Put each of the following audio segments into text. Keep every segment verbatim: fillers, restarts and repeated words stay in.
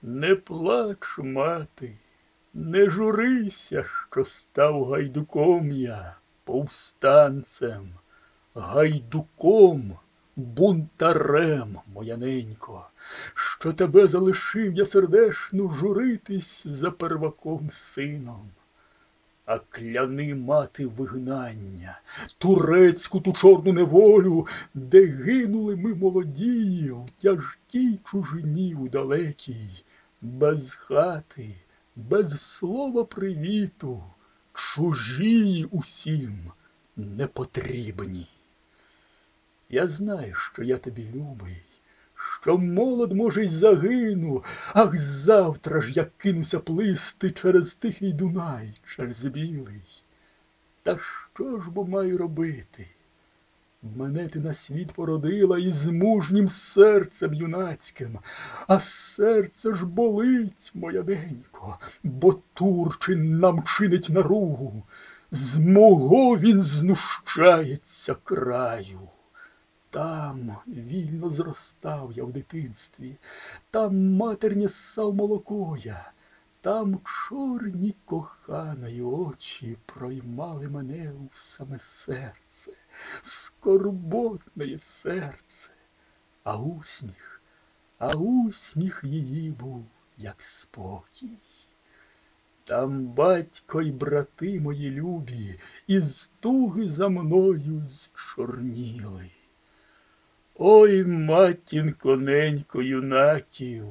Не плач, мати, не журися, що став гайдуком я, повстанцем, гайдуком, бунтарем, моя ненько, що тебе залишив я сердешну журитись за перваком сином. А кляни, мати, вигнання, турецьку ту чорну неволю, де гинули ми молоді в тяжкій чужині у далекій, без хати, без слова привіту, чужі усім непотрібні. Я знаю, що я тобі любий, що молод, може, й загину, ах, завтра ж я кинуся плисти через тихий Дунай, через білий. Та що ж бо маю робити? Мене ти на світ породила із мужнім серцем юнацьким, а серце ж болить, моя ненько, бо Турчин нам чинить наругу, з мого він знущається краю. Там вільно зростав я в дитинстві, там матернє ссав молоко я, там чорні коханої очі проймали мене у саме серце, скорботне серце, а усміх, а усміх її був, як спокій. Там батько й брати мої любі із туги за мною зчорніли. Ой, матінко, ненько юнаків,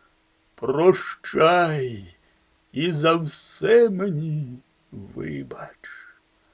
прощай і за все мені вибач.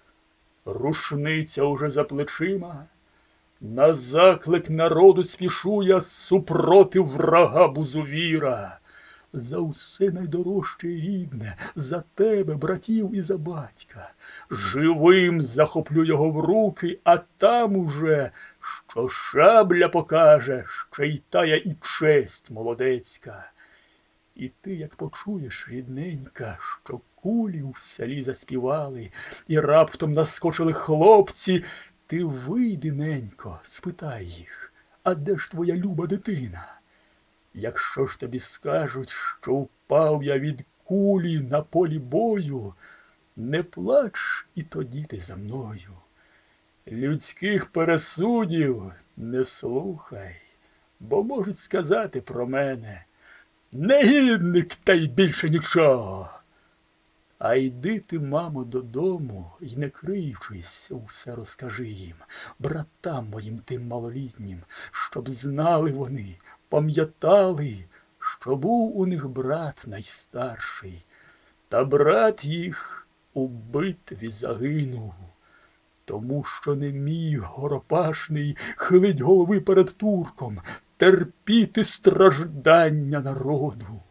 Рушниця уже за плечима, на заклик народу спішу я супротив врага Бузувіра. За усе найдорожче й рідне, за тебе, братів, і за батька. Живим захоплю його в руки, а там уже, що шабля покаже, ще й тая і честь молодецька. І ти, як почуєш, рідненька, що кулі в селі заспівали, і раптом наскочили хлопці, ти вийди, ненько, спитай їх, а де ж твоя люба дитина? Якщо ж тобі скажуть, що впав я від кулі на полі бою, не плач і тоді ти за мною. Людських пересудів не слухай, бо можуть сказати про мене: негідник, та й більше нічого. А йди ти, мамо, додому й, не криючись, усе розкажи їм, братам моїм тим малолітнім, щоб знали вони, пам'ятали, що був у них брат найстарший, та брат їх у битві загинув, тому що не міг горопашний хилить голови перед турком, терпіти страждання народу.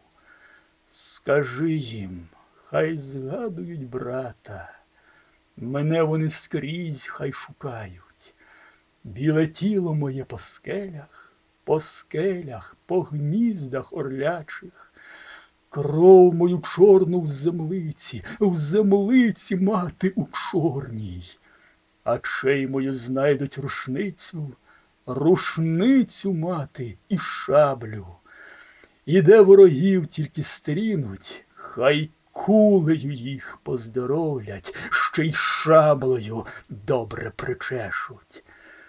Скажи їм, хай згадують брата, мене вони скрізь хай шукають, біле тіло моє по скелях, по скелях, по гніздах орлячих, кров мою чорну в землиці, в землиці, мати, у чорній, а чей мою знайдуть рушницю, рушницю, мати, і шаблю. І де ворогів тільки стрінуть, хай кулею їх поздоровлять, ще й шаблею добре причешуть.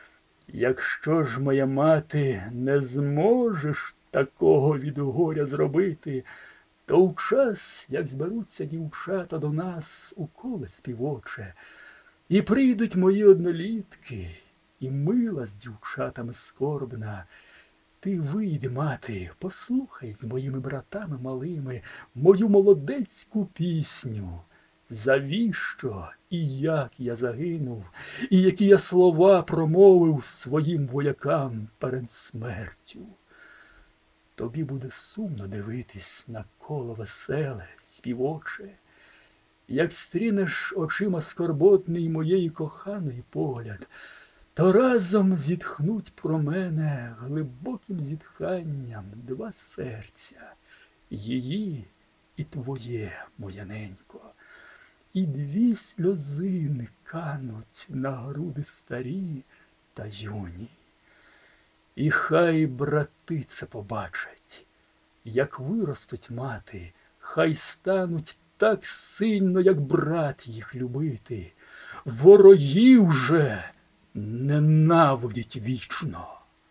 Якщо ж, моя мати, не зможеш такого від горя зробити, то в час, як зберуться дівчата до нас у коле співоче, і прийдуть мої однолітки, і мила з дівчатами скорбна, ти вийди, мати, послухай з моїми братами малими мою молодецьку пісню. Завіщо і як я загинув, і які я слова промовив своїм воякам перед смертю. Тобі буде сумно дивитись на коло веселе, співоче, як стрінеш очима скорботний моєї коханої погляд, то разом зітхнуть про мене глибоким зітханням два серця, її і твоє, моя ненько. І дві сльозини кануть на груди старі та юні. І хай брати це побачать, Як виростуть мати, хай стануть так сильно, як брат їх любити. Ворогів же ненавидять вічно.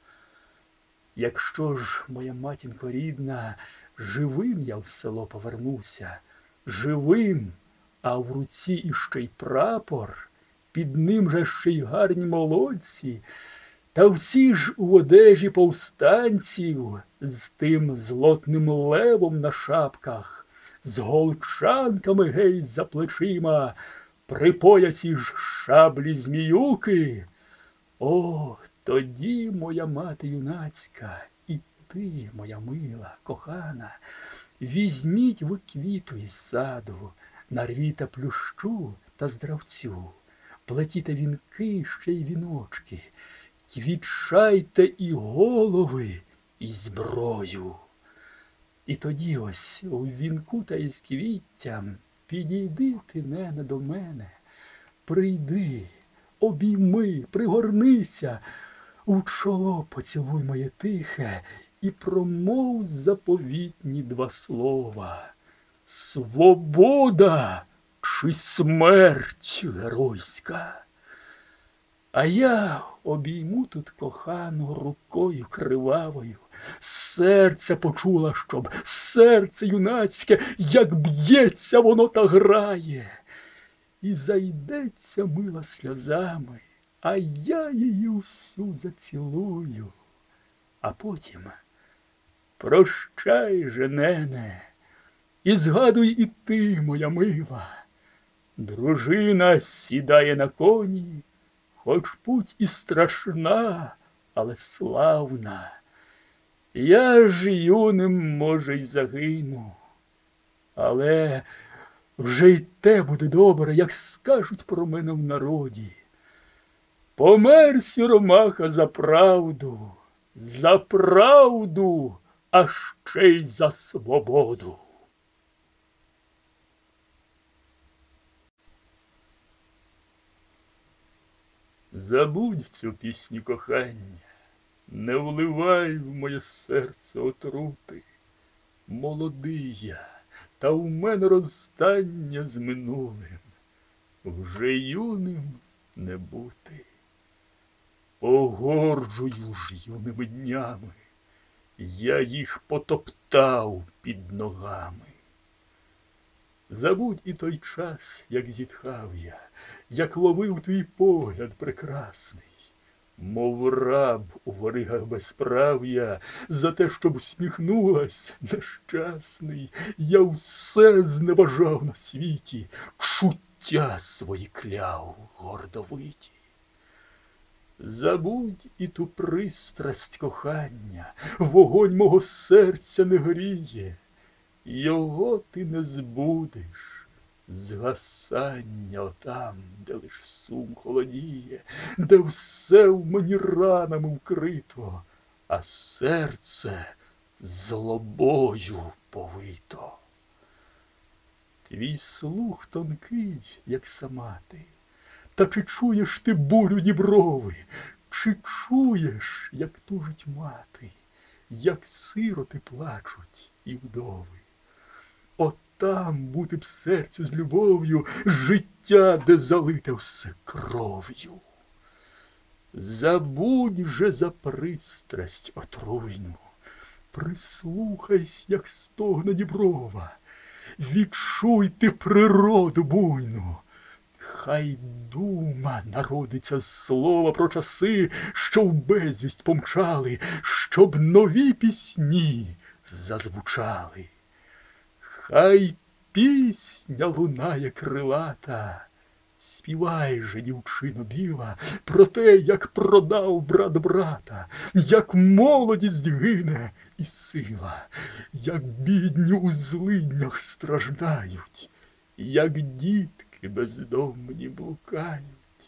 Якщо ж, моя матінко рідна, живим я в село повернуся, живим, а в руці іще й прапор, під ним же ще й гарні молодці, та всі ж у одежі повстанців, з тим злотним левом на шапках, з голчанками гей за плечима, при поясі ж шаблі зміюки. О, тоді, моя мати юнацька, і ти, моя мила, кохана, візьміть ви квіту із саду, нарвіте плющу та здравцю, плетіте вінки, ще й віночки, квітчайте і голови, і зброю. І тоді ось у вінку та із квіттям підійди ти, нене, до мене, прийди, обійми, пригорнися, у чоло поцілуй моє тихе і промов заповітні два слова. Свобода чи смерть геройська? А я обійму тут кохану рукою кривавою, серце почула, щоб серце юнацьке, як б'ється воно та грає. І зайдеться мила сльозами, а я її всю зацілую. А потім прощай же, нене, і згадуй і ти, моя мила. Дружина сідає на коні, хоч путь і страшна, але славна. Я ж юним, може, й загину, але вже й те буде добре, як скажуть про мене в народі. Помер сіромаха за правду, за правду, а ще й за свободу. Забудь цю пісню кохання, не вливай в моє серце отрути. Молодий я, та у мене розстання з минулим, вже юним не бути. Погорджую ж юними днями, я їх потоптав під ногами. Забудь і той час, як зітхав я, як ловив твій погляд прекрасний, мов раб у воригах безправ'я, за те, щоб всміхнулась нещасний, я все зневажав на світі, чуття свої кляв гордовиті. Забудь і ту пристрасть кохання, вогонь мого серця не гріє, його ти не збудеш, згасання отам, де лиш сум холодіє, де все в мені ранами вкрито, а серце злобою повито. Твій слух тонкий, як сама ти, та чи чуєш ти бурю діброви, чи чуєш, як тужить мати, як сироти плачуть і вдови? Отам бути б серцю з любов'ю, життя, де залите все кров'ю. Забудь же за пристрасть отруйну, прислухайся, як стогне діброва, відчуй ти природу буйну. Хай дума народиться з слова про часи, що в безвість помчали, щоб нові пісні зазвучали. Хай пісня лунає крилата, співай же, дівчино біла, про те, як продав брат брата, як молодість гине і сила, як бідні у злиднях страждають, як дітки бездомні блукають.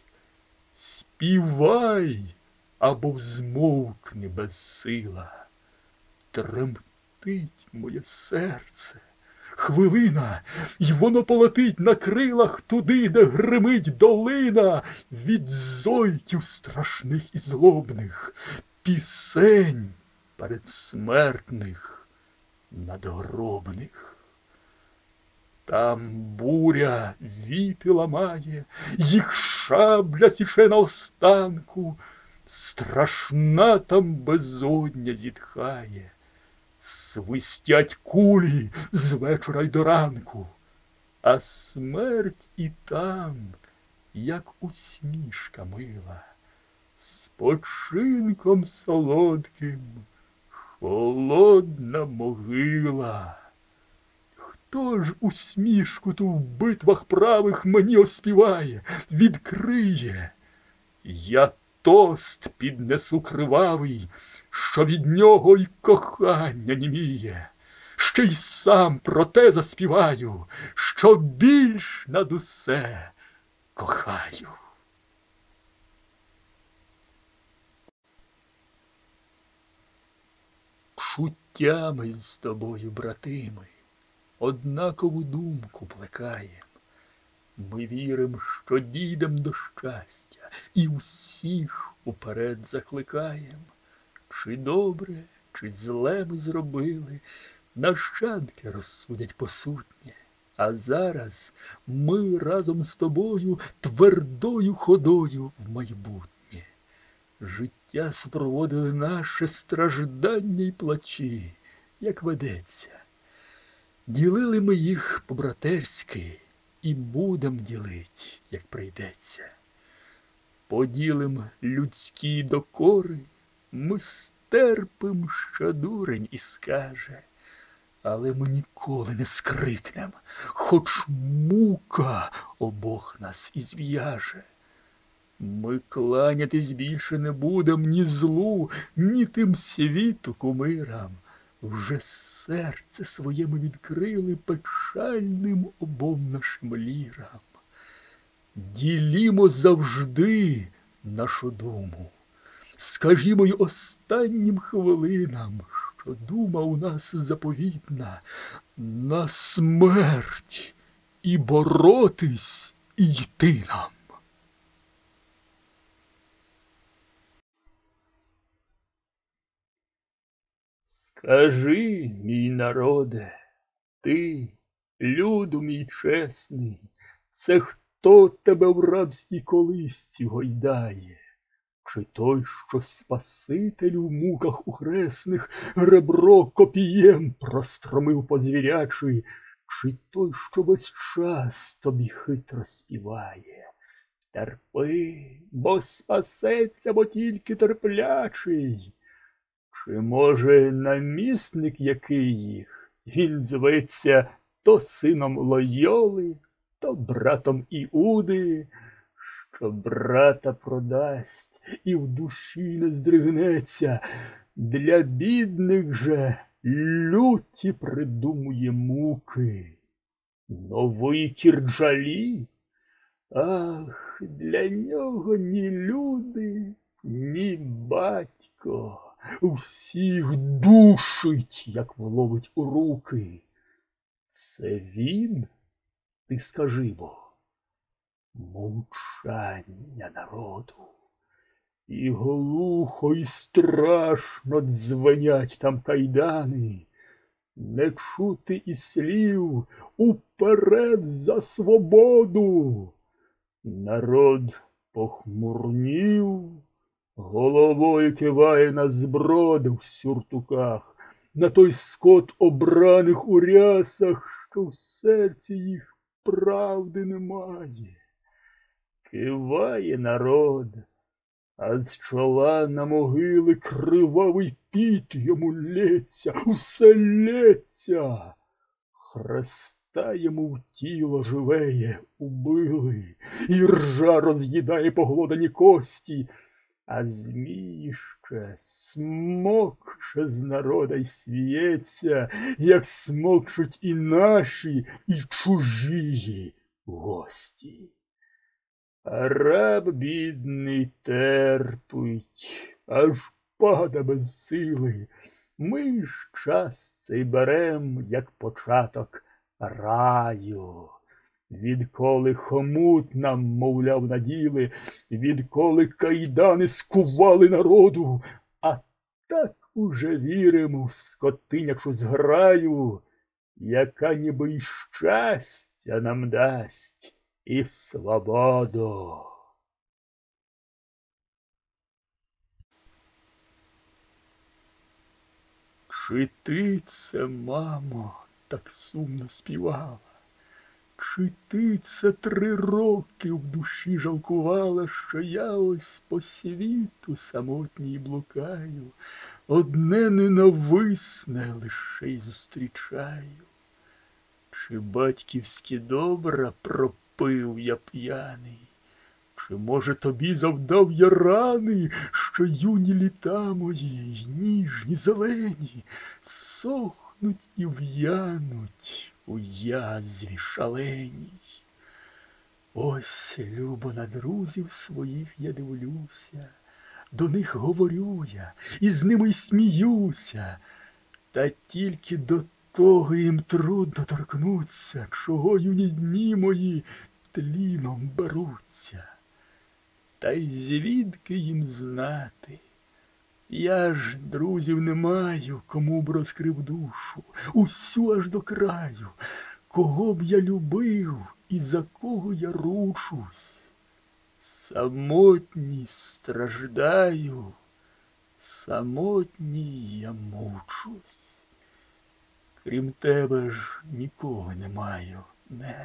Співай, або змовкни безсила, тремтить моє серце. Хвилина, й воно полетить на крилах туди, де гримить долина від зойків страшних і злобних, пісень передсмертних надгробних. Там буря віти ламає, їх шабля січе наостанку, страшна там безодня зітхає, свистять кулі з вечора й до ранку, а смерть і там, як усмішка мила, спочинком солодким холодна могила. Хто ж усмішку ту в битвах правих мені оспіває, відкриє? Я тост піднесу кривавий, що від нього й кохання німіє. Ще й сам про те заспіваю, що більш над усе кохаю. Чуттями з тобою, братими, однакову думку плекаєм. Ми вірим, що дійдем до щастя, і усіх уперед закликаєм. Чи добре, чи зле ми зробили, нащадки розсудять посутнє. А зараз ми разом з тобою твердою ходою в майбутнє. Життя супроводили наше страждання й плачі, як ведеться. Ділили ми їх по-братерськи і будем ділить, як прийдеться. Поділим людські докори, ми стерпим, що дурень і скаже. Але ми ніколи не скрикнем, хоч мука обох нас і зв'яже. Ми кланятись більше не будем ні злу, ні тим світу кумирам. Вже серце своє ми відкрили печальним обом нашим лірам. Ділімо завжди нашу думу, скажімо й останнім хвилинам, що дума у нас заповітна на смерть і боротись, і йти нам. Скажи, мій народе, ти, люду мій чесний, це хто тебе в рабській колисці гойдає? Чи той, що Спасителю в муках ухресних ребро копієм простромив по звірячий, чи той, що весь час тобі хитро співає? Терпи, бо спасеться, бо тільки терплячий. Чи, може, намісник який їх, він зветься то сином Лойоли, то братом Іуди, що брата продасть і в душі не здригнеться, для бідних же люті придумує муки. Новий Кірджалі? Ах, для нього ні люди, ні батько. Усіх душить, як вловить у руки. Це він? Ти скажи бо. Мовчання народу. І глухо, і страшно дзвенять там кайдани. Не чути і слів, уперед за свободу. Народ похмурнів, головою киває на зброди в сюртуках, на той скот обраних у рясах, що в серці їх правди немає. Киває народ, а з чола на могили кривавий піт йому лється, усе лється. Хреста йому в тіло живеє убили, і ржа роз'їдає поглодані кості, а зміще смокче з народа й сміється, як смокчуть і наші, і чужії гості. А раб бідний терпить, аж пада без сили. Ми ж час цей берем, як початок раю. Відколи хомут нам, мовляв, наділи, відколи кайдани скували народу, а так Уже віримо в скотинячу зграю, яка ніби й щастя нам дасть і свободу. Чи ти це, мамо, так сумно співала? Чи ти це три роки в душі жалкувала, що я ось по світу самотній блукаю, одне ненависне лише й зустрічаю? Чи батьківські добра пропив я п'яний? Чи, може, тобі завдав я рани, що юні літа мої, й ніжні, зелені, сохнуть і в'януть у язві шаленій? Ось, любо, на друзів своїх я дивлюся, до них говорю я, і з ними й сміюся, та тільки до того їм трудно торкнуться, чого юні дні мої тліном беруться. Та й звідки їм знати? Я ж друзів не маю, кому б розкрив душу, усю аж до краю, кого б я любив і за кого я ручусь. Самотній страждаю, самотній я мучусь. Крім тебе ж нікого не маю, нене.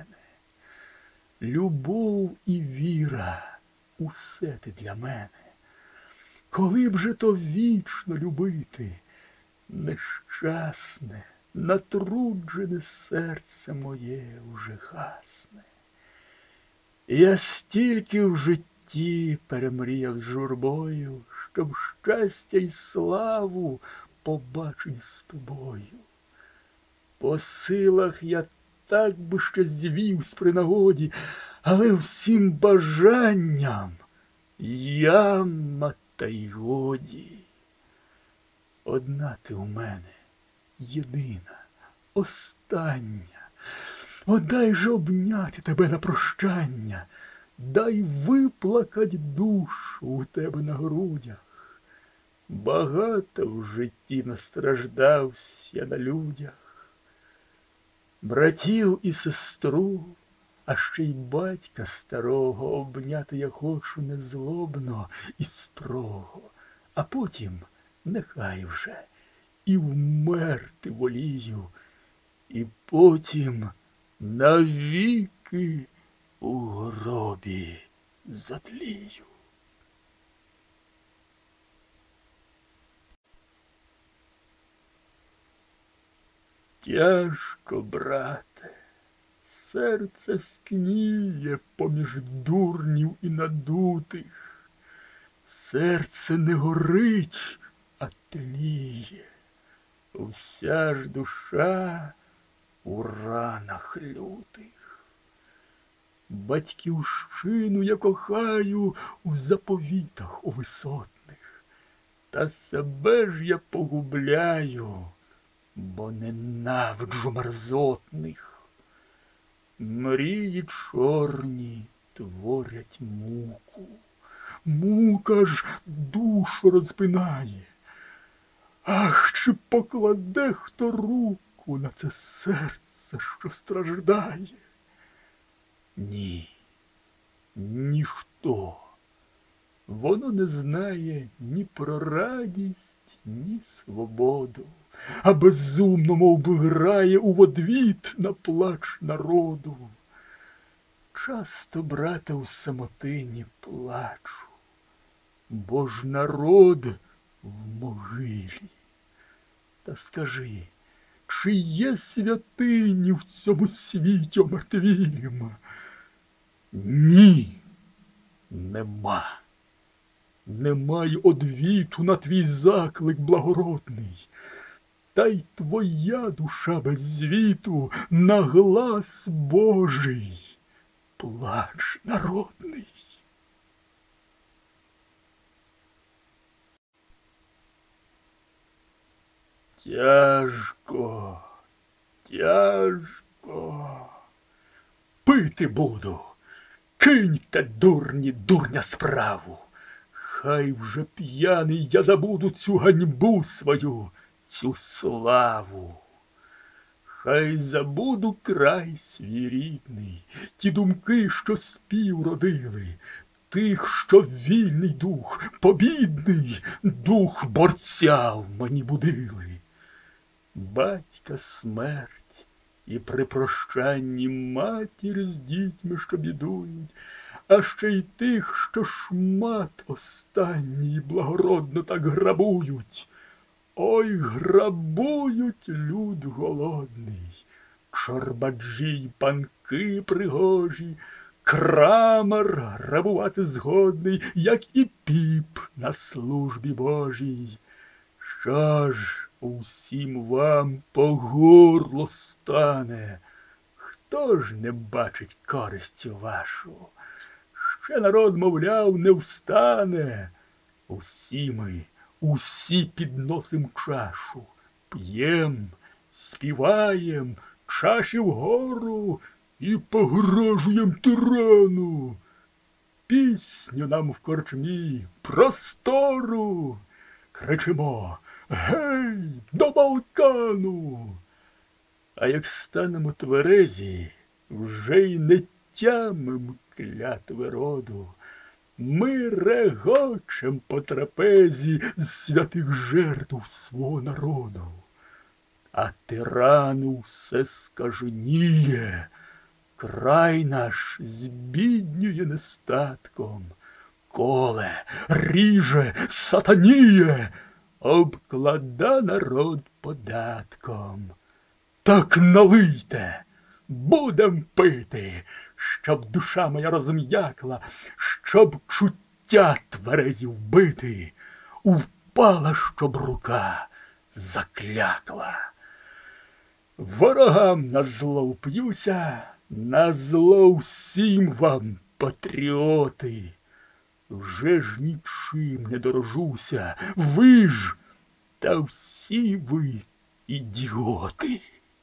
Любов і віра — усе ти для мене. Коли б же то вічно любити, нещасне, натруджене серце моє уже гасне. Я стільки в житті перемріяв з журбою, щоб щастя й славу побачить з тобою. По силах я так би ще звівсь при нагоді, але всім бажанням яма та й годі. Одна ти у мене, єдина, остання. О, дай же обняти тебе на прощання, дай виплакать душу у тебе на грудях. Багато в житті настраждався на людях. Братів і сестру, а ще й батька старого обняти я хочу незлобно і строго, а потім нехай вже і вмерти волію, і потім навіки у гробі затлію. Тяжко, брате, серце скніє поміж дурнів і надутих. Серце не горить, а тліє. Вся ж душа у ранах лютих. Батьківщину я кохаю у заповітах у висотних, та себе ж я погубляю, бо ненавиджу мерзотних. Мрії чорні творять муку, мука ж душу розпинає. Ах, чи покладе хто руку на це серце, що страждає? Ні, ніхто. Воно не знає ні про радість, ні свободу, а безумно мов би грає у водвід на плач народу. Часто, брате, у самотині плачу, бо ж народ в могилі. Та скажи, чи є святині в цьому світі омертвілім? Ні, нема. Немає одвіту на твій заклик благородний, та й твоя душа без звіту на глас Божий плач народний. Тяжко, тяжко. Пити буду. Киньте, дурні, дурня справу. Хай вже п'яний я забуду цю ганьбу свою, цю славу. Хай забуду край свій рідний, ті думки, що спів родили, тих, що вільний дух, побідний дух борця в мені будили. Батька смерть і при прощанні матір з дітьми, що бідують, а ще й тих, що шмат останній благородно так грабують. Ой, грабують люд голодний, чорбаджі й панки пригожі, крамар грабувати згодний, як і піп на службі Божій. Що ж усім вам по горло стане? Хто ж не бачить користю вашу? Ще народ, мовляв, не встане. Усі ми, усі підносим чашу, п'єм, співаєм, чаші вгору і погрожуєм тирану. Пісню нам в корчмі простору кричимо: гей, до Балкану! А як станемо тверезі, вже й не тямим клятви роду. Ми регочем по трапезі з святих жертв свого народу. А тирану все скаженіє, край наш збіднює нестатком, коле, ріже, сатаніє, обклада народ податком. Так налийте, будем пити, щоб душа моя розм'якла, щоб чуття тверезі вбити, упала, щоб рука заклякла. Ворогам на зло вп'юся, на зло всім вам, патріоти. Вже ж нічим не дорожуся, ви ж, та всі ви ідіоти.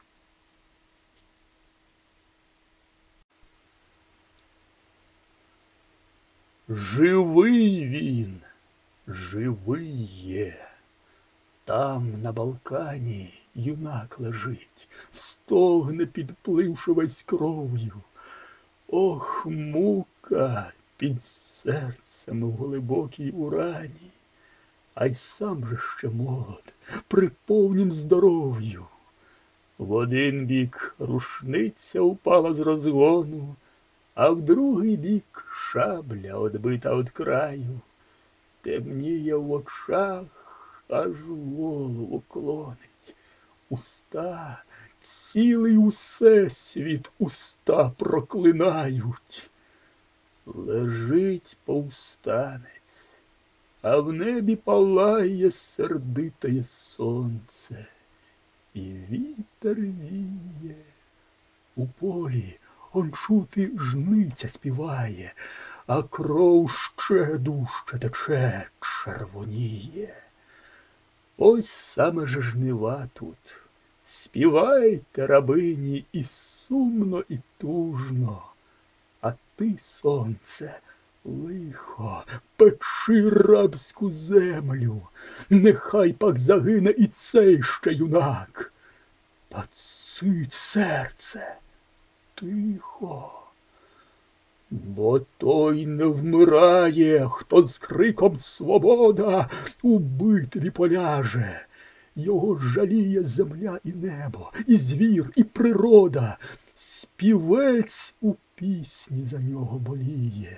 Живий він, живий є. Там, на Балкані, юнак лежить, стогне, підпливши весь кров'ю. Ох, мука під серцем в глибокій урані, а й сам же ще молод, при повнім здоров'ю. В один бік рушниця упала з розгону, а в другий бік шабля одбита від краю. Темніє в очах, аж голову клонить. Уста, цілий усесвіт уста проклинають. Лежить повстанець, а в небі палає сердитає сонце. І вітер віє. У полі он чути жниця співає, а кров ще дужче тече, червоніє. Ось саме же жнива тут. Співайте, рабині, і сумно, і тужно. А ти, сонце, лихо, печи рабську землю. Нехай пак загине і цей ще юнак. Та цить серце, тихо. Бо той не вмирає, хто з криком «Свобода!» у битві поляже. Його жаліє земля і небо, і звір, і природа. Співець у пісні за нього боліє.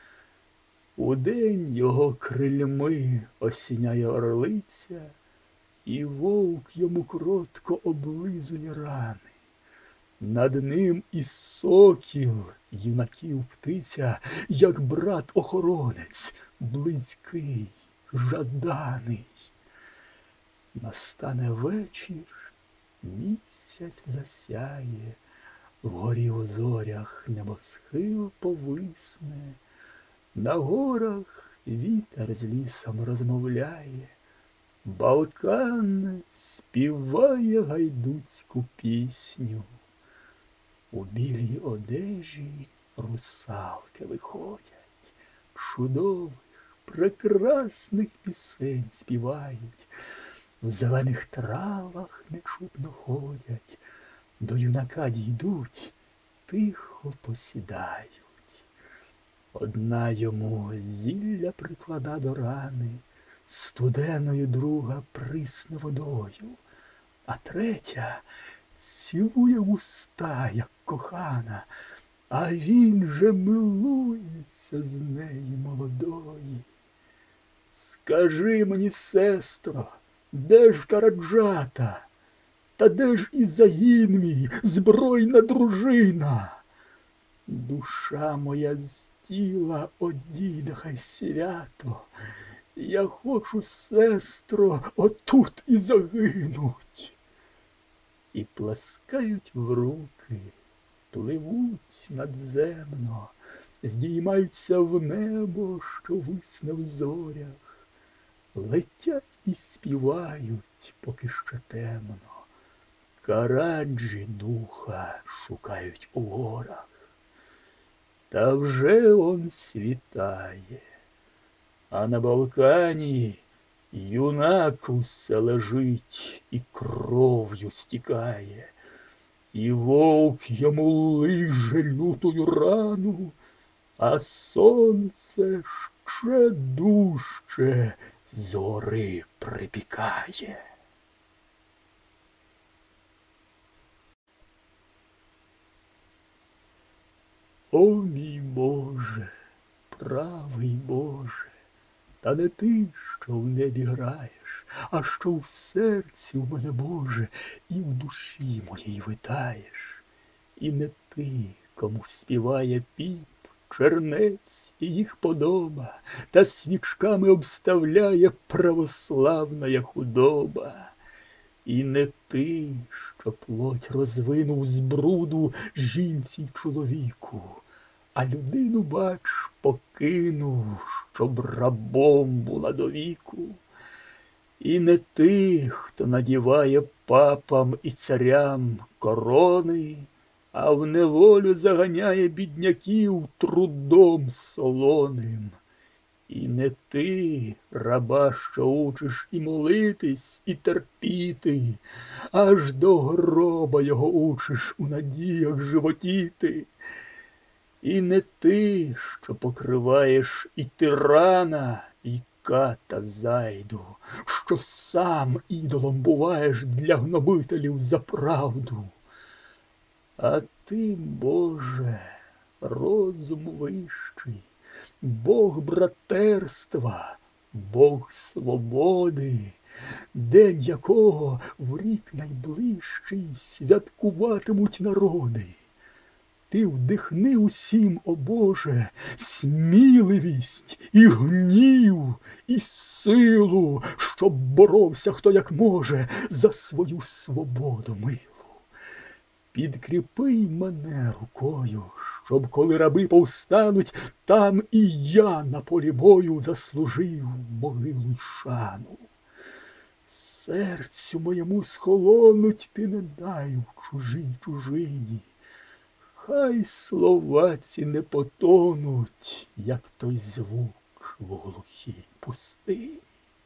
Удень його крильми осіняє орлиця, і вовк йому кротко облизує рани. Над ним і сокіл, юнаків птиця, як брат-охоронець, близький, жаданий. Настане вечір, місяць засяє, вгорі у зорях небосхил повисне, на горах вітер з лісом розмовляє, Балкан співає гайдуцьку пісню. У білій одежі русалки виходять, чудових, прекрасних пісень співають, в зелених травах нечутно ходять, до юнака дійдуть, тихо посідають. Одна йому зілля приклада до рани, студеною друга присне водою, а третя цілує вуста, як кохана, а він же милується з неї молодої. Скажи мені, сестро, де ж Караджата? Та де ж і загін мій, збройна дружина? Душа моя з тіла одійде хай свято. Я хочу, сестро, отут і загинуть. І плескають в руки, пливуть надземно, здіймаються в небо, що висне в зорях, летять і співають, поки ще темно. Караджі духа шукають у горах. Та вже он світає, а на Балкані юнак усе лежить і кров'ю стікає, і вовк йому лиже лютою рану, а сонце ще дужче з гори припікає. О, мій Боже, правий Боже, та не ти, що в небі граєш, а що в серці в мене, Боже, і в душі моїй витаєш. І не ти, кому співає піп, чернець і їх подоба, та свічками обставляє православна худоба. І не ти, що плоть розвинув з бруду жінці й чоловіку, а людину, бач, покинув, щоб рабом була до віку. І не ти, хто надіває папам і царям корони, а в неволю заганяє бідняків трудом солоним. І не ти, раба, що учиш і молитись, і терпіти, аж до гроба його учиш у надіях животіти. І не ти, що покриваєш і тирана, і ката зайду, що сам ідолом буваєш для гнобителів за правду. А ти, Боже, розум вищий, Бог братерства, Бог свободи, день якого в рік найближчий святкуватимуть народи. Ти вдихни усім, о Боже, сміливість і гнів, і силу, щоб боровся хто як може за свою свободу милу. Підкріпи мене рукою, щоб, коли раби повстануть, там і я на полі бою заслужив могилу й шану. Серцю моєму схолонуть ти не дай в чужій чужині. Хай слова ці не потонуть, як той звук в глухій пустині.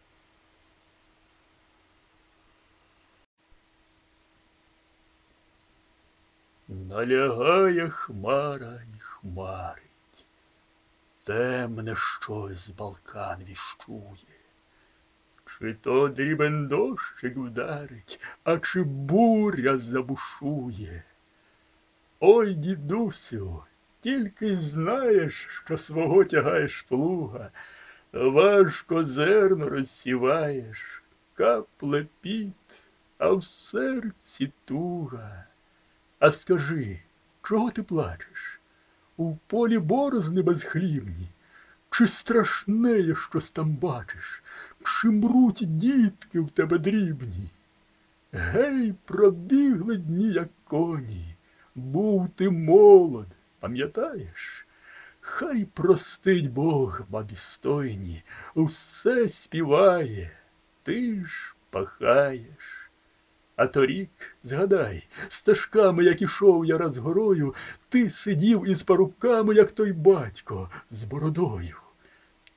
Налягає хмара й хмарить, темне щось Балкан віщує. Чи то дрібен дощик вдарить, а чи буря забушує. Ой, дідусю, тільки знаєш, що свого тягаєш плуга, важко зерно розсіваєш, капле піт, а в серці туга. А скажи, чого ти плачеш? У полі борозни безхлібні? Чи страшне є щось там бачиш? Чи мруть дітки в тебе дрібні? Гей, пробігли дні, як коні, був ти молод, пам'ятаєш? Хай простить Бог бабі стойні, усе співає, ти ж пахаєш. А торік, згадай, стежками, як ішов я раз горою, ти сидів із парубками, як той батько, з бородою.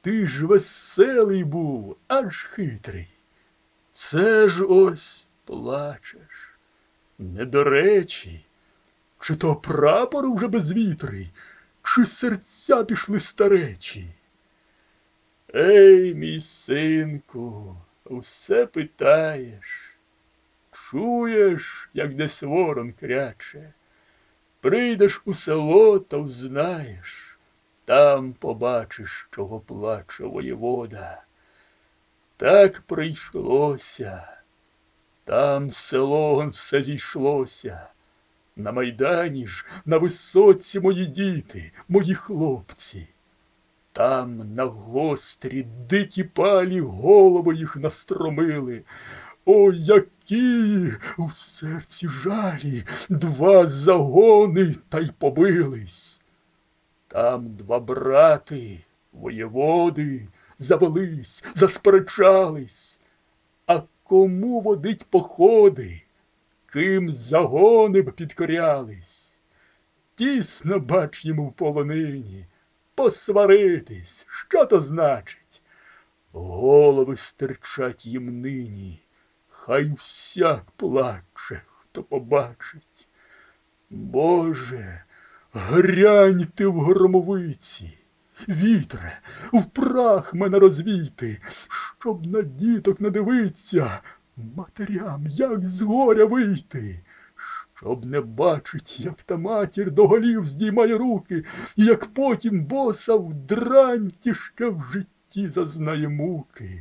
ти ж веселий був, аж хитрий. Це ж ось плачеш. Не до речі, чи то прапор вже безвітрий, чи серця пішли старечі? Ей, мій синку, усе питаєш. Чуєш, як десь ворон кряче. Прийдеш у село, та взнаєш, там побачиш, чого плаче воєвода. Так прийшлося, там з селом все зійшлося. На майдані ж, на висоці мої діти, мої хлопці. Там на гострі, дикі палі голови їх настромили. О, які у серці жалі два загони та й побились. Там два брати, воєводи, завелись, засперечались. А кому водить походи, ким загони б підкорялись? Тісно, бач, йому в полонині, посваритись, що то значить? Голови стирчать їм нині, хай всяк плаче, хто побачить. Боже, грянь ти в громовиці, вітре, в прах мене розвійти, щоб на діток не дивиться, матерям як з горя вийти, щоб не бачить, як та матір до голів здіймає руки, і як потім боса в дранті ще в житті зазнає муки.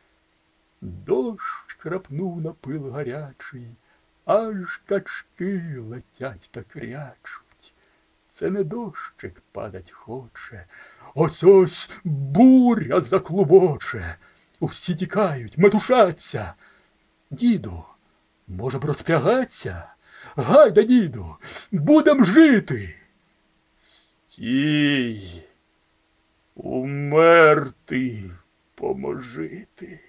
Дощ крапнув на пил гарячий, аж качки летять та крячуть. Це не дощик падать хоче, ось-ось буря заклубоче. Усі тікають, метушаться. Діду, може б розпрягаться? Гайда, діду, будем жити. Стій, умерти поможити.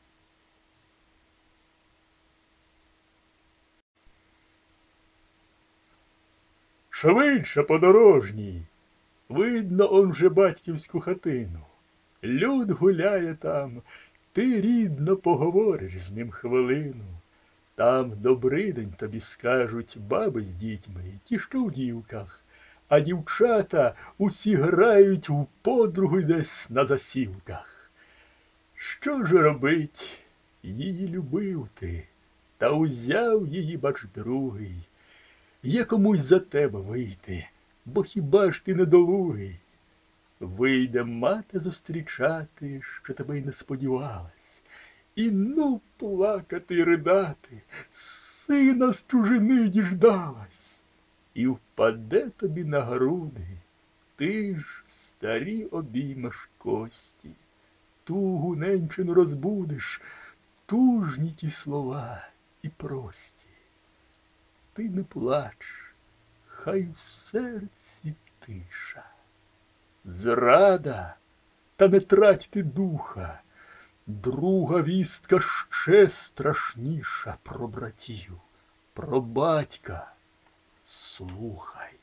Швидше, подорожній, видно он вже батьківську хатину. Люд гуляє там, ти, рідно, поговориш з ним хвилину. Там добрий день тобі скажуть баби з дітьми, ті, що в дівках, а дівчата усі грають в подруги десь на засівках. Що ж робить? Її любив ти, та узяв її, бач, другий. Є комусь за тебе вийти, бо хіба ж ти недолугий? Вийде мати зустрічати, що тебе й не сподівалась. І ну плакати й ридати, сина з чужини діждалась. І впаде тобі на груди, ти ж старі обіймеш кості. Тугу ненчину розбудиш, тужні ті слова і прості. Ти не плач, хай в серці тиша. Зрада, та не трать ти духа, друга вістка ще страшніша про братів, про батька. Слухай.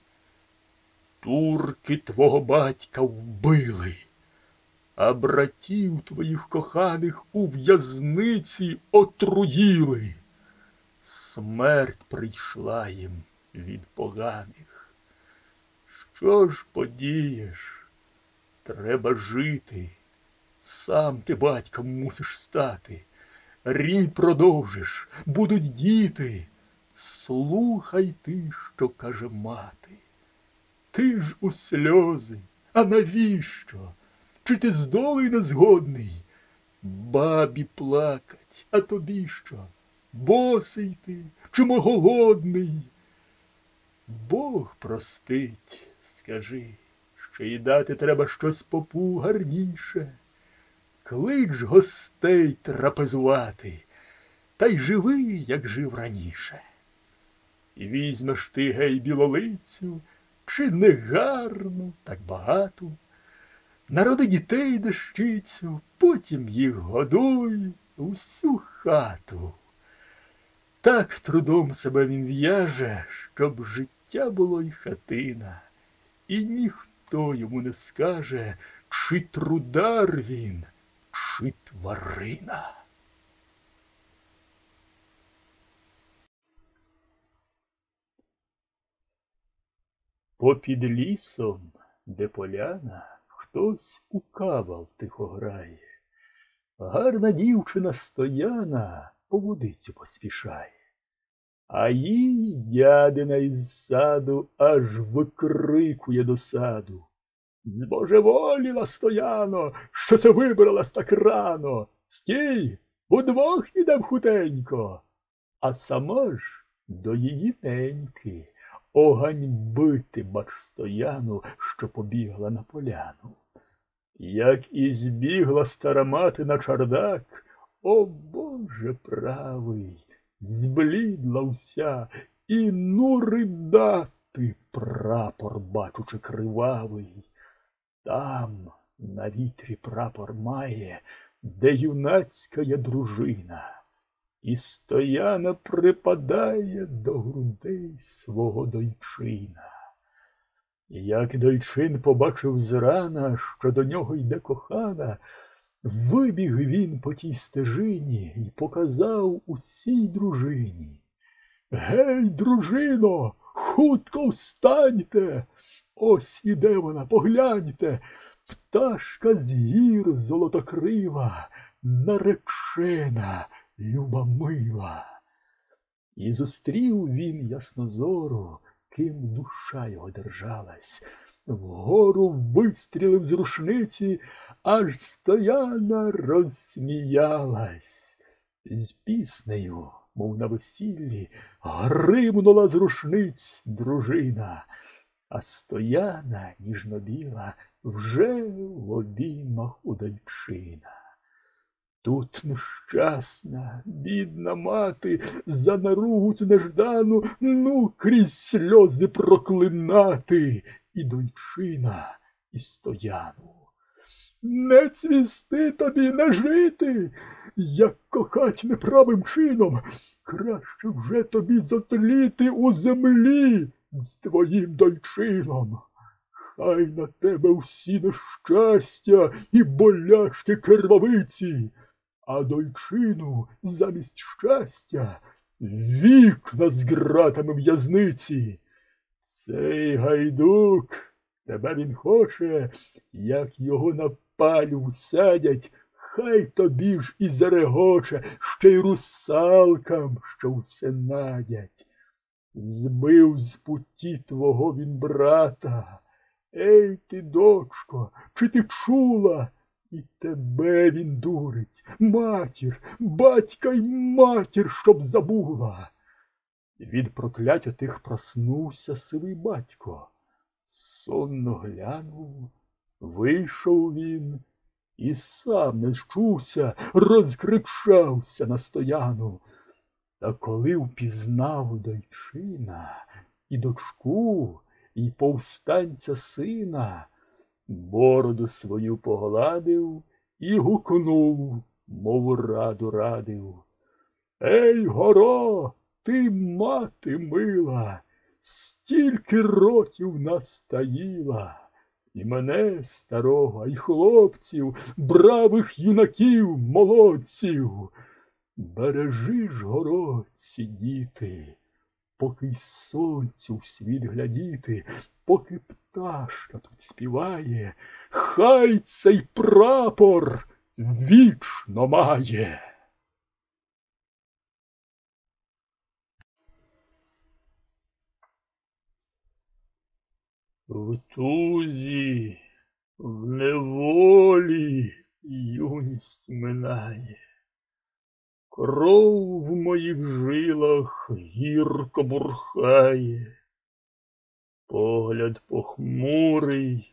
Турки твого батька вбили, а братів твоїх коханих у в'язниці отруїли. Смерть прийшла їм від поганих. Що ж подієш? Треба жити. Сам ти батьком мусиш стати. Рід продовжиш, будуть діти. Слухай ти, що каже мати. Ти ж у сльози, а навіщо? Чи ти з долею незгодний? Бабі плакать, а тобі що? Босий ти, чи мо голодний? Бог простить, скажи, що й дати треба щось попу гарніше. Клич гостей трапезувати, та й живи, як жив раніше. І візьмеш ти, гей, білолицю, чи не гарну, так багату. Народи дітей дещицю, потім їх годуй усю хату. Так трудом себе він в'яже, щоб життя було й хатина. І ніхто йому не скаже, Чи трудар він, чи тварина? Попід лісом, де поляна, хтось у кавал тихо грає. Гарна дівчина Стояна по водицю поспішає. А їй дядина із саду аж викрикує до саду: «Збожеволіла, Стояно, що це вибралась так рано? Стій, удвох ідем хутенько!» А сама ж до її неньки оганьбити, бач, Стояну, що побігла на поляну. Як і збігла стара мати на чардак, о Боже правий, зблідла вся, і ну ридати, прапор бачучи кривавий. Там на вітрі прапор має, де юнацькая дружина, і Стояна припадає до грудей свого дойчина. Як дойчин побачив зрана, що до нього йде кохана, вибіг він по тій стежині й показав усій дружині: «Гей, дружино, хутко встаньте! Ось іде вона, погляньте, пташка з гір золотокрила, наречена, люба мила». І зустрів він яснозору, ким душа його держалась. Вгору вистрілив з рушниці, аж Стояна розсміялась. З піснею, мов на весіллі, гримнула з рушниць дружина, а Стояна ніжно-біла вже в обіймах у дойчина. Тут нещасна, бідна мати, за наругу цю неждану, ну крізь сльози проклинати і дойчина, і Стояну. «Не цвісти тобі, не жити, як кохать неправим чином, краще вже тобі затліти у землі з твоїм дойчином. Хай на тебе всі нещастя і болячки кривавиці, а дойчину замість щастя вікна з ґратами в'язниці. Цей гайдук, тебе він хоче, як його на палю всадять, хай тобі ж і зарегоче, ще й русалкам, що все надять. Збив з путі твого він брата. Ей ти, дочко, чи ти чула? І тебе він дурить, матір, батька й матір, щоб забула». Від проклять отих проснувся сивий батько. Сонно глянув, вийшов він і сам не зчувся, розкричався на Стояну. Та коли впізнав дойчина і дочку, і повстанця сина, бороду свою погладив і гукнув, мов раду радив: «Ей, горо, ти, мати мила, стільки років настаїла, і мене старого, і хлопців, бравих юнаків, молодців. Бережи ж, горо, ці діти, поки й сонцю в світ глядіти, поки пташка тут співає, хай цей прапор вічно має». В тузі, в неволі юність минає, кров в моїх жилах гірко бурхає, погляд похмурий,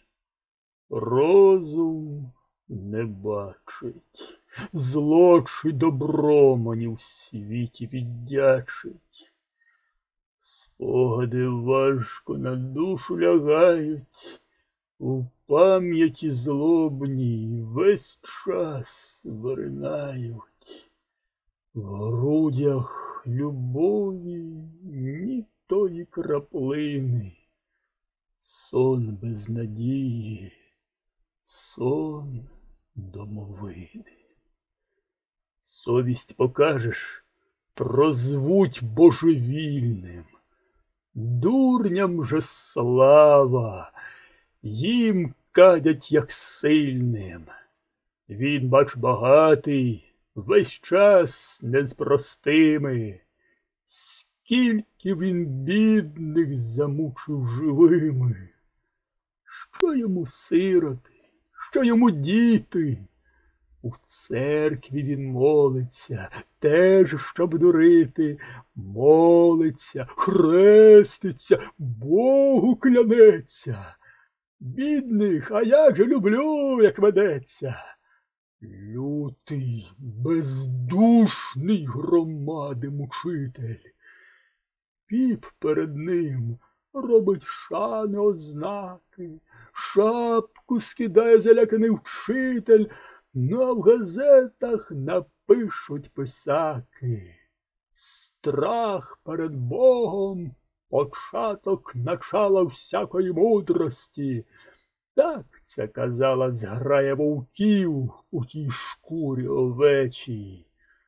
розум не бачить, зло чи добро мені в світі віддячить. Спогади важко на душу лягають, у пам'яті злобній весь час виринають. В грудях любові ні тої краплини, сон без надії, Сон домовини. Совість покажеш, прозвуть божевільним. Дурням же слава, їм кадять, як сильним. Він, бач, багатий, весь час не з простими. Скільки він бідних замучив живими. Що йому сироти, що йому діти? У церкві він молиться, теж, щоб дурити. Молиться, хреститься, Богу клянеться. Бідних, а як же люблю, як ведеться. Лютий, бездушний громади мучитель. Піп перед ним робить шани ознаки, шапку скидає заляканий вчитель, ну а в газетах напишуть писаки. Страх перед Богом – початок начала всякої мудрості. Так це казала зграя вовків у тій шкурі овечій.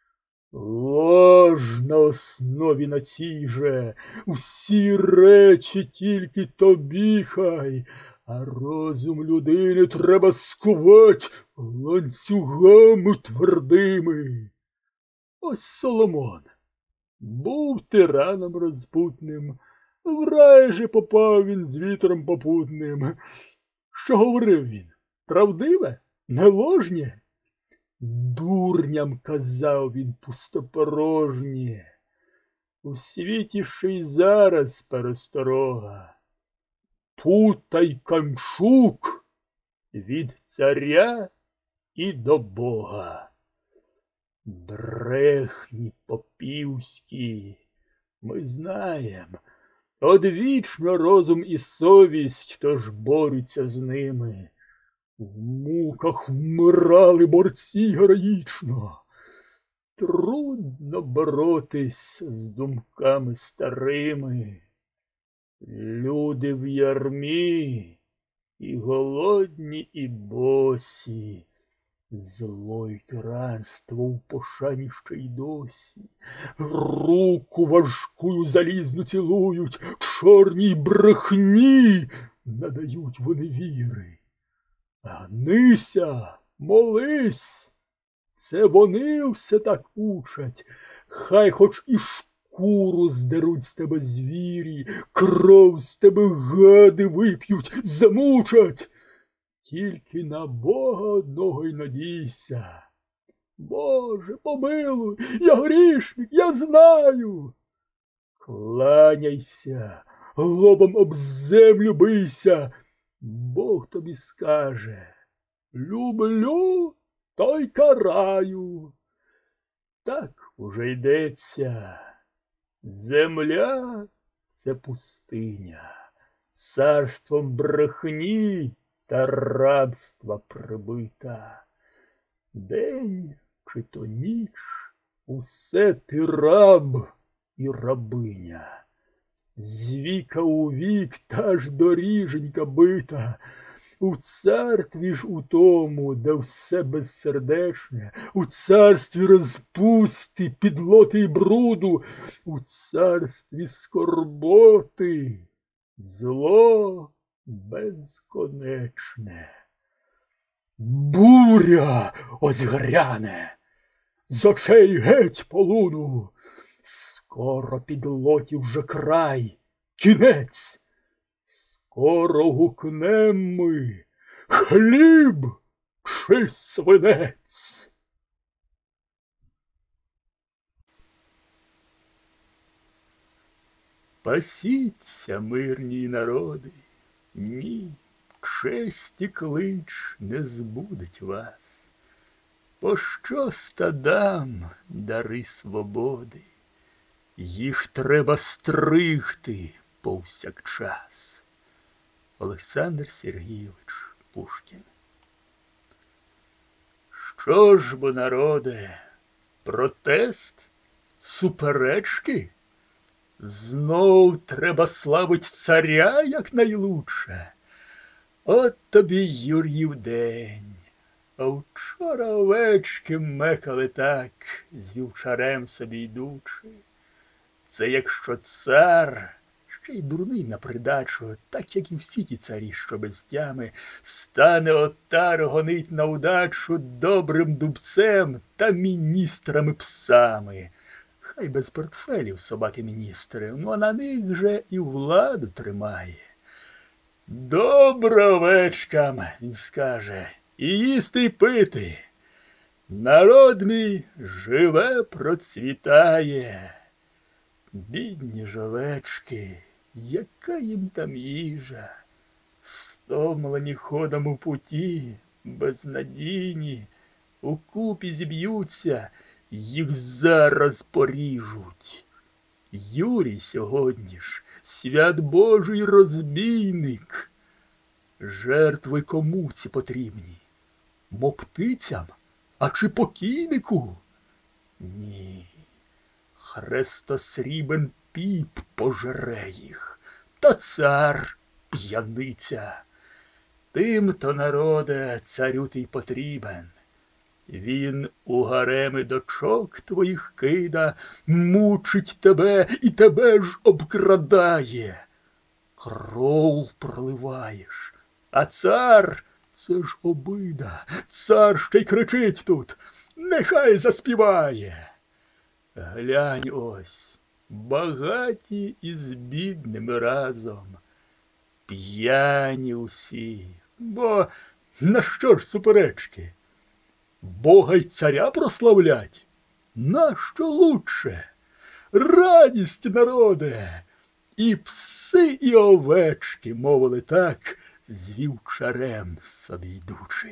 Лож на основі на цій же, всі речі тільки тобі хай, а розум людини треба скувать ланцюгами твердими. Ось Соломон був тираном розпутним, в рай же попав він з вітром попутним. Що говорив він? Правдиве? Не ложнє? Дурням казав він пустопорожнє. У світі ще й зараз пересторога. Путай камшук від царя і до Бога. Брехні попівські, ми знаєм, одвічно розум і совість, тож борються з ними. В муках вмирали борці героїчно. Трудно боротись з думками старими. Люди в ярмі, і голодні, і босі. Зло й тиранство в пошані ще й досі. Руку важкую залізну цілують, чорній брехні надають вони віри. Гнися, молись, це вони все так учать. Хай хоч і шкуру здеруть з тебе звірі, кров з тебе гади вип'ють, замучать. Тільки на Бога одного й надійся. Боже, помилуй, я грішник, я знаю. Кланяйся, лобом об землю бийся. Бог тобі скаже: люблю, то й караю. Так уже йдеться. Земля – це пустиня, царством брехні та рабства прибита. День чи то ніч – усе ти раб і рабиня. З віка у вік та ж доріженька бита. У царстві ж у тому, де все безсердечне, у царстві розпусти, підлоти й бруду, у царстві скорботи, зло безконечне. Буря ось гряне, з очей геть полуну, скоро підлоті вже край, кінець. Скоро гукнем ми: хліб чи свинець? Пасіться, мирні народи, ні, честі клич не збудить вас. Пощо стадам дари свободи? Їх треба стригти повсякчас. Олександр Сергійович Пушкін. Що ж бо, народе, протест? Суперечки? Знов треба славить царя якнайлучше. От тобі Юр'їв день. А вчора овечки мекали так, з вівчарем собі йдучи. Це якщо цар, ще й дурний на придачу, так як і всі ті царі, що без тями, стане отар гонить на удачу добрим дубцем та міністрами-псами. Хай без портфелів собаки-міністри, ну а на них же і владу тримає. Добре овечкам, він скаже, і їсти, й пити. Народ мій живе, процвітає. Бідні ж овечки, яка їм там їжа, стомлені ходом у путі, безнадійні, укупі зіб'ються, їх зараз поріжуть. Юрій сьогодні ж свят Божий розбійник. Жертви кому ці потрібні? Моптицям? А чи покійнику? Ні. Хрестосрібен піп пожере їх, та цар п'яниця. Тим-то, народе, царю ти й потрібен. Він у гареми дочок твоїх кида, мучить тебе і тебе ж обкрадає. Кров проливаєш, а цар — це ж обида. Цар ще й кричить тут, нехай заспіває. Глянь ось, багаті із бідними разом, п'яні усі, бо на що ж суперечки? Бога й царя прославлять? Нащо лучше? Радість, народе! І пси, і овечки мовили так, з вівчарем собі йдучи.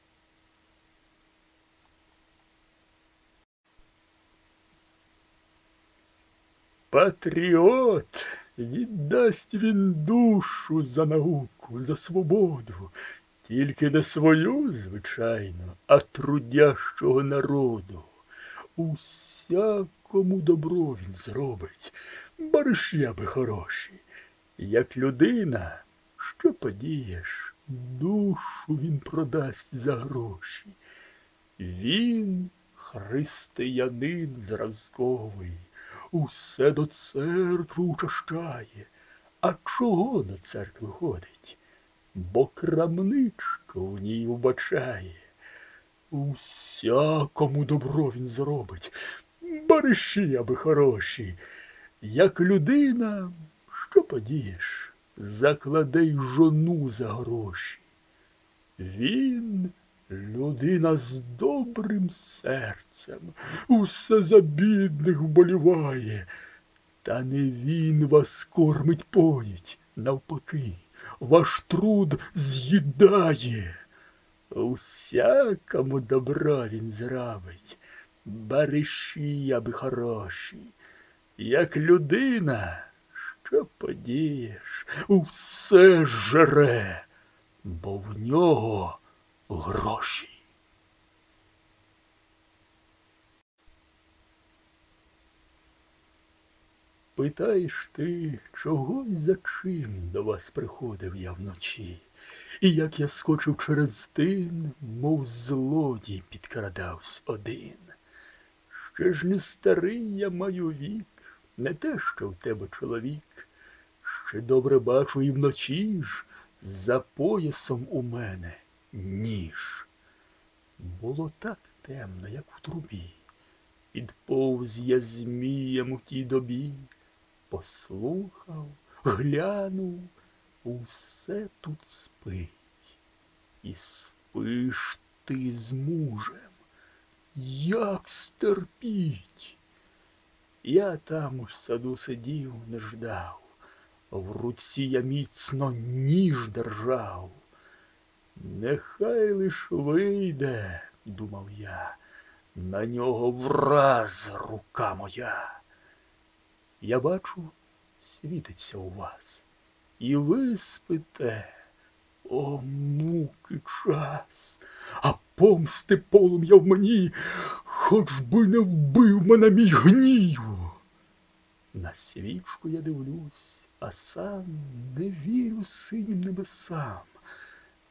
Патріот, віддасть він душу за науку, за свободу, тільки не свою, звичайно, а трудящого народу. Усякому добро він зробить, бариші аби хороші. Як людина, що подієш, душу він продасть за гроші. Він християнин зразковий, усе до церкви учащає. А чого до церкви ходить? Бо крамничка в ній вбачає. Усякому добро він зробить, бариші аби хороші. Як людина, що подієш, закладе й жону за гроші. Він людина з добрим серцем, усе за бідних вболіває. Та не він вас кормить, поїть, навпаки, ваш труд з'їдає. Усякому добро він зробить, бариші аби хороші. Як людина, що подієш, усе жре, бо в нього гроші. Питаєш ти, чого й за чим до вас приходив я вночі, і як я скочив через тин, мов злодій підкрадавсь один. Ще ж не старий я маю вік, не те, що в тебе чоловік. Ще добре бачу і вночі ж, за поясом у мене ніж. Було так темно, як в трубі, підповз я змієм у тій добі, послухав, глянув, усе тут спить. І спиш ти з мужем. Як стерпіть? Я там у саду сидів, не ждав, в руці я міцно ніж держав. Нехай лиш вийде, думав я, на нього враз рука моя. Я бачу, світиться у вас, і ви спите. О, муки час, а помсти полум'я в мені, хоч би не вбив мене мій гнів. На свічку я дивлюсь, а сам не вірю синім небесам.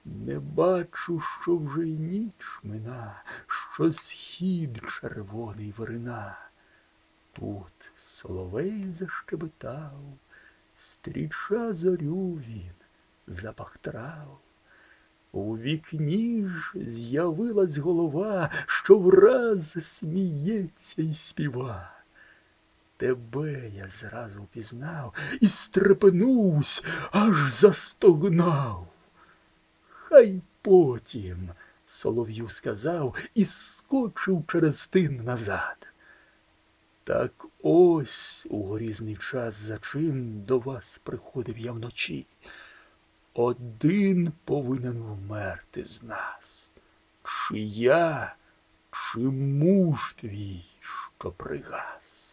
Не бачу, що вже й ніч мина, що схід червоний вирина. Тут соловей защебетав, стріча зорю він запахтрав. У вікні ж з'явилась голова, що враз сміється й співа. Тебе я зразу впізнав і стрепенувсь, аж застогнав. Хай потім, солов'ю сказав, і скочив через тин назад. Так ось у грізний час, за чим до вас приходив я вночі. Один повинен вмерти з нас. Чи я, чи муж твій, що пригас.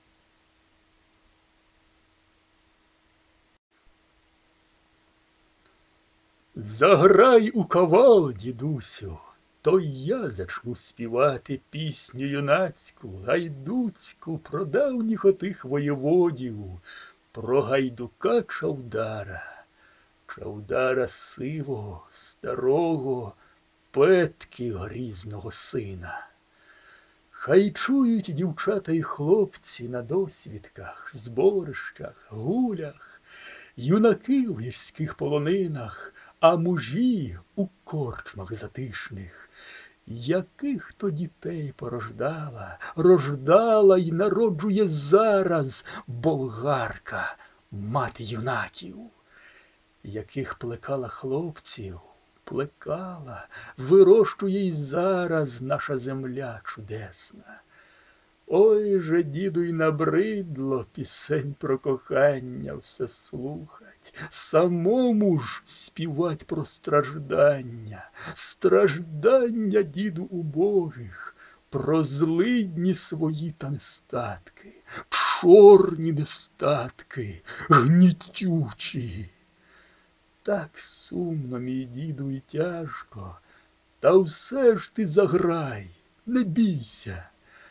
Заграй у кавал, дідусю, то я зачну співати пісню юнацьку, гайдуцьку, про давніх отих воєводів, про гайдука Чавдара, Чавдара сивого, старого, Петки грізного сина. Хай чують дівчата й хлопці на досвідках, зборищах, гулях, юнаки в гірських полонинах, а мужі у корчмах затишних, яких то дітей порождала, рождала й народжує зараз болгарка, мати юнаків, яких плекала хлопців, плекала, вирощує й зараз наша земля чудесна. Ой же, діду, й набридло пісень про кохання все слухать, самому ж співать про страждання, страждання, діду, убогих, про злидні свої та нестатки, чорні нестатки, гнітючі. Так сумно, мій діду, і тяжко, та все ж ти заграй, не бійся.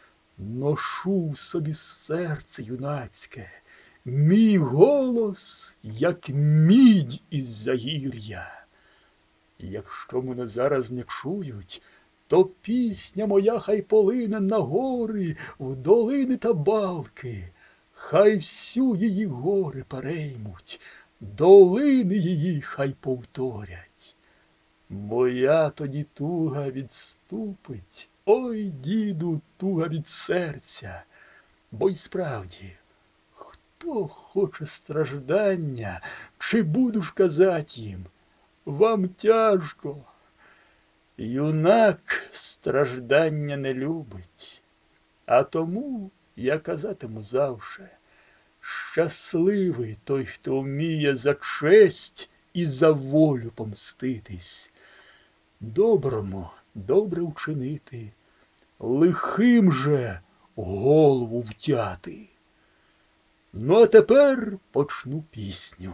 Ношу в собі серце юнацьке, мій голос, як мідь із Загір'я. Якщо мене зараз не чують, то пісня моя хай полине на гори, в долини та балки, хай всю її гори переймуть, долини її хай повторять. Моя тоді туга відступить, ой, діду, туга від серця, бо й справді, хто хоче страждання, чи буду ж казать їм, вам тяжко. Юнак страждання не любить, а тому я казатиму завше, щасливий той, хто вміє за честь і за волю помститись, доброму добре вчинити, лихим же голову втяти. Ну, а тепер почну пісню.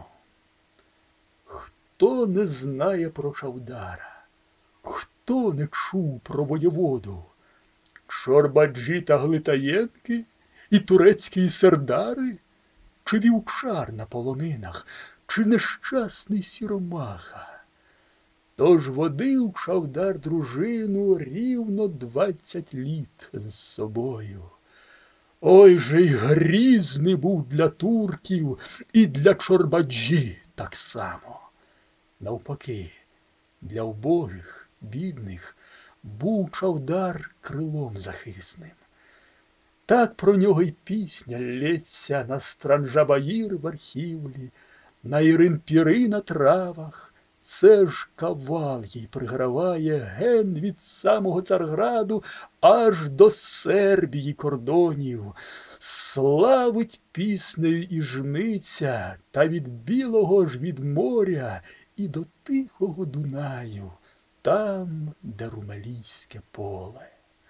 Хто не знає про Чавдара, хто не чув про воєводу, Чорбаджі та Глитаєнки і турецькі сердари, чи вівчар на полонинах, чи нещасний сіромаха? Тож водив Чавдар дружину рівно двадцять літ з собою. Ой же й грізний був для турків і для Чорбаджі так само. Навпаки, для убогих, бідних був Чавдар крилом захисним. Так про нього й пісня лється на Странджабаїр верхівлі, на Ірин-Піри на травах. Це ж кавал їй приграває ген від самого Царграду аж до Сербії кордонів. Славить піснею і жниця, та від білого ж від моря і до тихого Дунаю, там, де румелійське поле.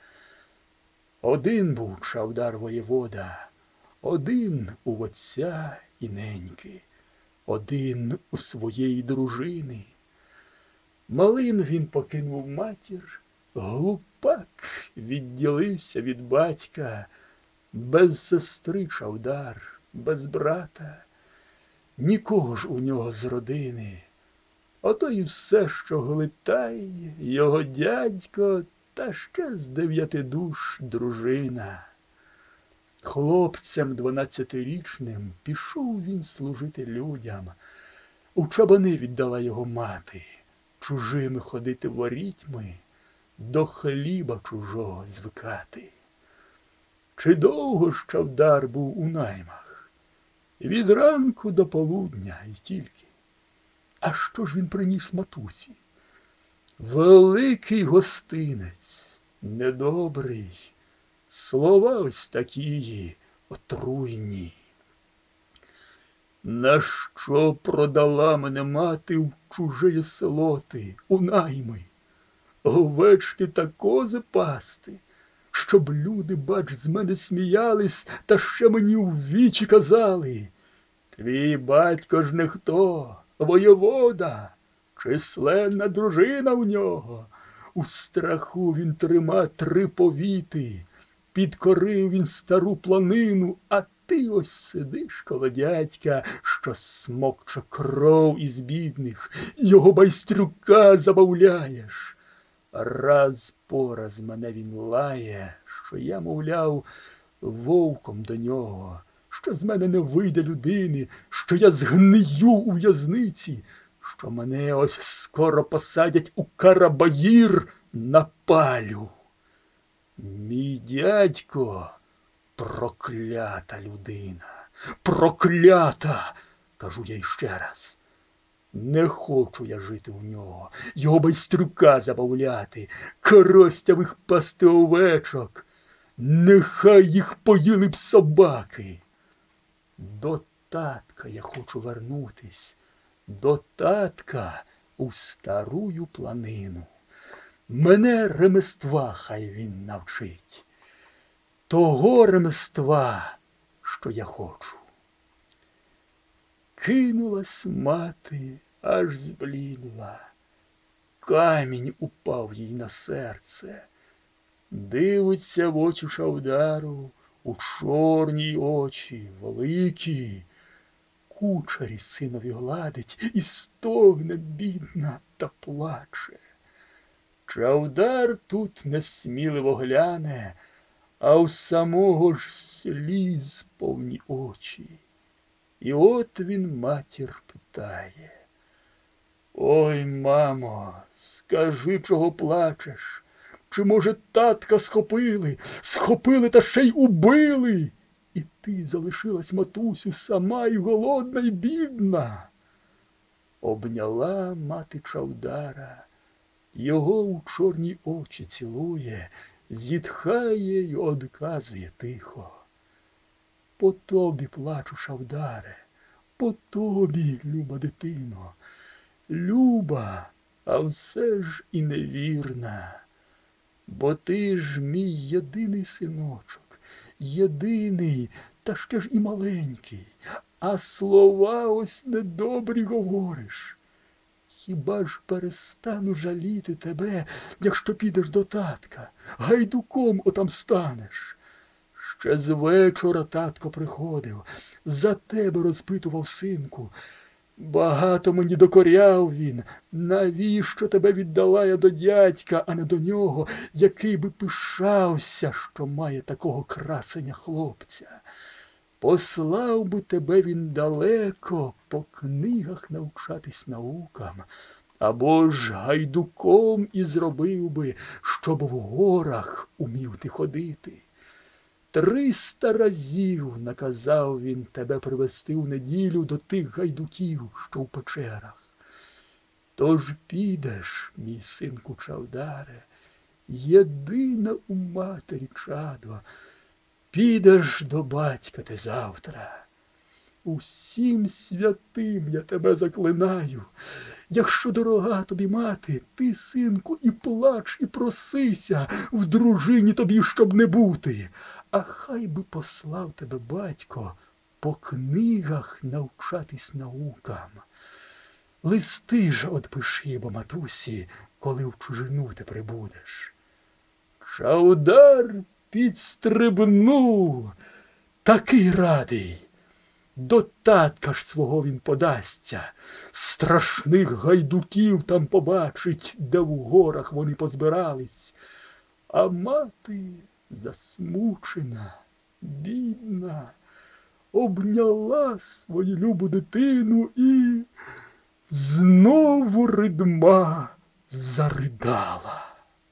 Один був Чавдар воєвода, один у отця і неньки, один у своєї дружини. Малим він покинув матір, глупак відділився від батька, без сестри Чавдар, без брата, нікого ж у нього з родини. Ото і все, що глитає його дядько та ще з дев'яти душ дружина. Хлопцем дванадцятирічним пішов він служити людям. У чабани віддала його мати, чужими ходити ворітьми, до хліба чужого звикати. Чи довго ж Чавдар був у наймах? Від ранку до полудня й тільки. А що ж він приніс матусі? Великий гостинець, недобрий, слова ось такі отруйні. Нащо продала мене мати в чуже село ти, у найми? Овечки та кози пасти, щоб люди, бач, з мене сміялись, та ще мені у вічі казали: твій батько ж не хто, воєвода, численна дружина у нього. У страху він трима три повіти, підкорив він стару планину, а ти ось сидиш коло дядька, що смокче кров із бідних, його байстрюка забавляєш. Раз по раз мене він лає, що я, мовляв, вовком до нього, що з мене не вийде людини, що я згнию у в'язниці, що мене ось скоро посадять у Карабаїр на палю. Мій дядько — проклята людина, проклята, кажу я іще раз. Не хочу я жити у нього, його байстрюка забавляти, коростявих пасти овечок. Нехай їх поїли б собаки. До татка я хочу вернутись, до татка у старую планину. Мене ремества хай він навчить, того ремества, що я хочу. Кинулась мати, аж зблідла, камінь упав їй на серце. Дивиться в очі Чавдару, у чорні очі, великі. Кучері синові гладить, і стогне бідна та плаче. Чавдар тут несміливо гляне, а у самого ж сліз повні очі. І от він матір питає: ой, мамо, скажи, чого плачеш? Чи, може, татка схопили, схопили та ще й убили? І ти залишилась, матусю, сама й голодна, й бідна. Обняла мати Чавдара, його у чорні очі цілує, зітхає й одказує тихо: по тобі плачу, Чавдаре, по тобі, люба дитино. Люба, а все ж і невірна. Бо ти ж мій єдиний синочок, єдиний, та ще ж і маленький, а слова ось недобрі говориш. Хіба ж перестану жаліти тебе, якщо підеш до татка, гайдуком отам станеш? Ще з вечора татко приходив, за тебе розпитував, синку. Багато мені докоряв він, навіщо тебе віддала я до дядька, а не до нього, який би пишався, що має такого красення хлопця. Послав би тебе він далеко по книгах навчатись наукам, або ж гайдуком і зробив би, щоб в горах умів ти ходити. Триста разів наказав він тебе привести в неділю до тих гайдуків, що в печерах. Тож підеш, мій синку Чавдаре, єдина у матері чадо, підеш до батька ти завтра. Усім святим я тебе заклинаю. Якщо дорога тобі мати, ти, синку, і плач, і просися, в дружині тобі, щоб не бути. А хай би послав тебе батько по книгах навчатись наукам. Листи ж одпиши, бо матусі, коли в чужину ти прибудеш. Чавдар підстрибнув, такий радий. До татка ж свого він подасться, страшних гайдуків там побачить, де в горах вони позбирались. А мати засмучена, бідна, обняла свою любу дитину і знову ридма заридала.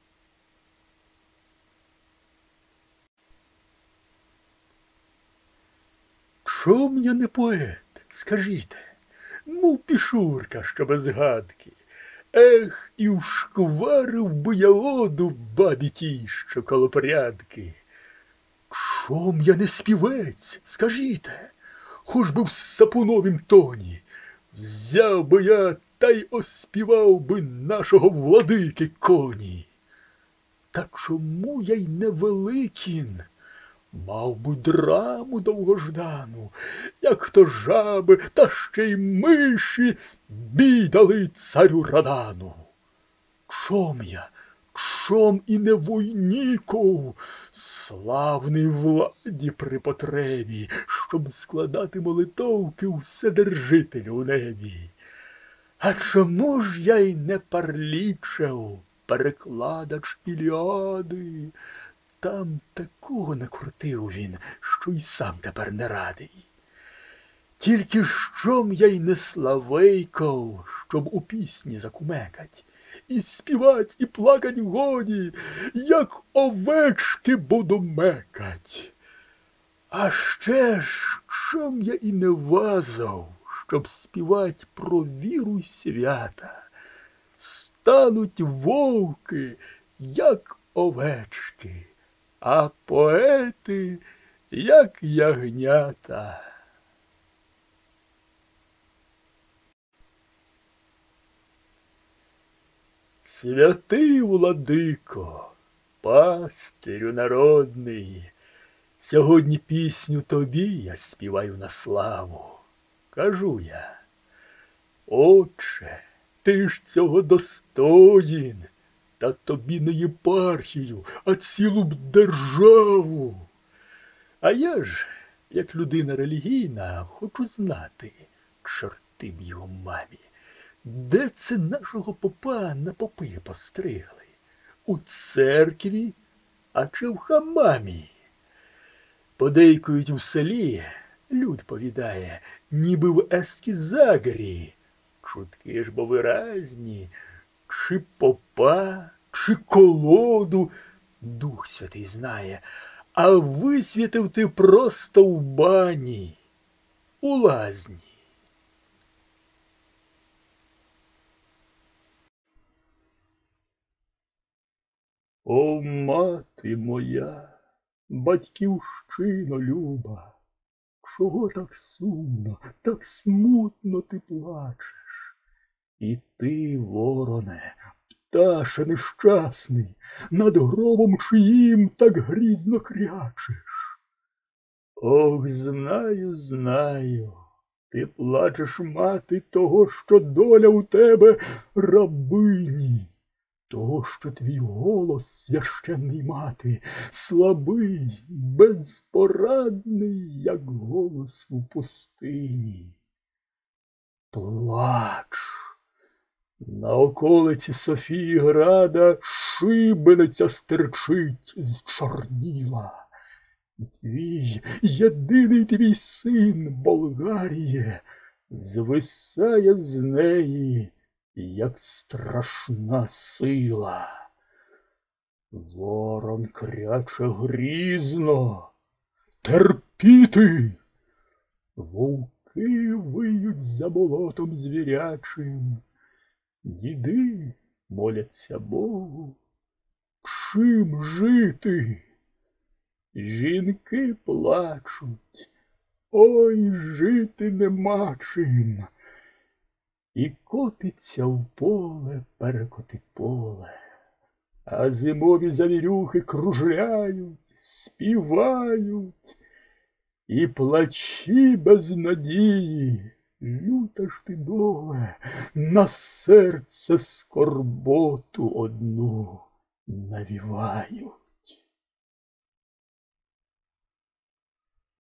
Чом я не поет, скажіте, мов пішурка, що без гадки. Ех, і вшкварив би я оду бабі тій, що коло порядки. Чом я не співець, скажіте, хоч би в сапуновім тоні. Взяв би я та й оспівав би нашого владики коні. Та чому я й не великін? Мав би драму довгождану, як то жаби, та ще й миші бій дали царю Радану. Чом я, чом і не войніков, славний владі при потребі, щоб складати молитовки Вседержителю у небі. А чому ж я й не Парлічев, перекладач Іліади? Там такого накрутив він, що й сам тепер не радий. Тільки щом я й не Славейков, щоб у пісні закумекать, і співать, і плакать годі, як овечки буду мекать. А ще ж, чом я і не вазов, щоб співать про віру й свята. Стануть вовки, як овечки, а поети, як ягнята. Святий владико, пастирю народний, сьогодні пісню тобі я співаю на славу. Кажу я: Отче, ти ж цього достоїн, та тобі не єпархію, а цілу б державу. А я ж, як людина релігійна, хочу знати, чорти б його мамі, де це нашого попа на попи постригли? У церкві, а чи в хамамі? Подейкують у селі, люд повідає, ніби в ескізагрі. Чутки ж бо виразні, чи попа, чи колоду, Дух Святий знає, а висвітив ти просто в бані, у лазні. О, мати моя, батьківщино люба, чого так сумно, так смутно ти плачеш? І ти, вороне, пташе нещасний, над гробом чиїм так грізно крячеш. Ох, знаю, знаю, ти плачеш, мати, того, що доля у тебе рабині. Того, що твій голос, священний мати, слабий, безпорадний, як голос у пустині. Плач. На околиці Софії-града шибениця стирчить з чорніла. Твій, єдиний твій син, Болгаріє, звисає з неї, як страшна сила. Ворон кряче грізно: терпіти! Вовки виють за болотом звірячим, діди моляться Богу, чим жити? Жінки плачуть, ой, жити нема чим. І котиться в поле перекоти поле, а зимові завірюхи кружляють, співають, і плачі без надії, люта ж ти доле, на серце скорботу одну навівають.